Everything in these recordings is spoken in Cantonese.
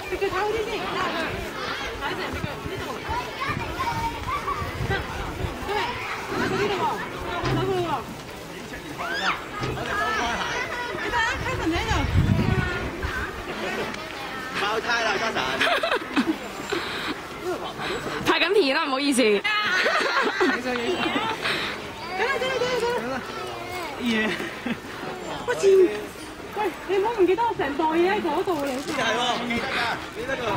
你腳踩好啲先，踩成隻腳呢度。得，因為踩到呢度喎，走佢喎。我哋收開鞋。你睇下，Kason喺度。爆胎啦，Kason。 拍緊片啦，唔好意思。 影相。走啦！嘢。我知。喂，你唔好唔記得我成袋嘢喺嗰度嘅。係喎，記得㗎，記得㗎。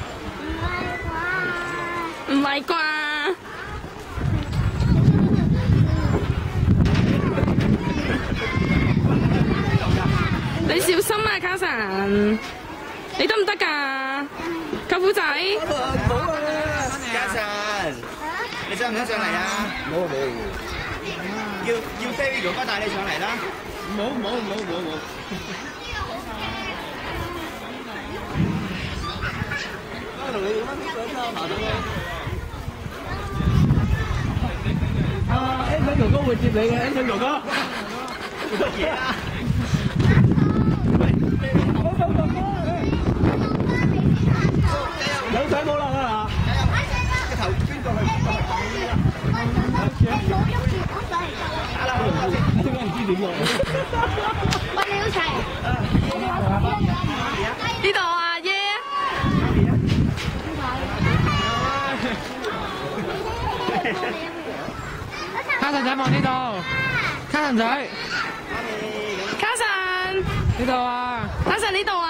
唔係啩？你小心啊，卡神，你得唔得㗎？舅父仔。 唔好啊，嘉臣，你想唔想上嚟啊？冇。叫菲哥哥帶你上嚟啦。冇。同你咁樣上爬到嘅。Anson 哥哥會接你嘅 ，Anson 哥哥。乜嘢啊？有水冇落啊嗱！個頭邊個去？點解唔知點用？ 喂，你好齊。 呢度啊，爺。 卡神仔望呢度，卡神仔， 卡神呢度啊， 卡神呢度啊。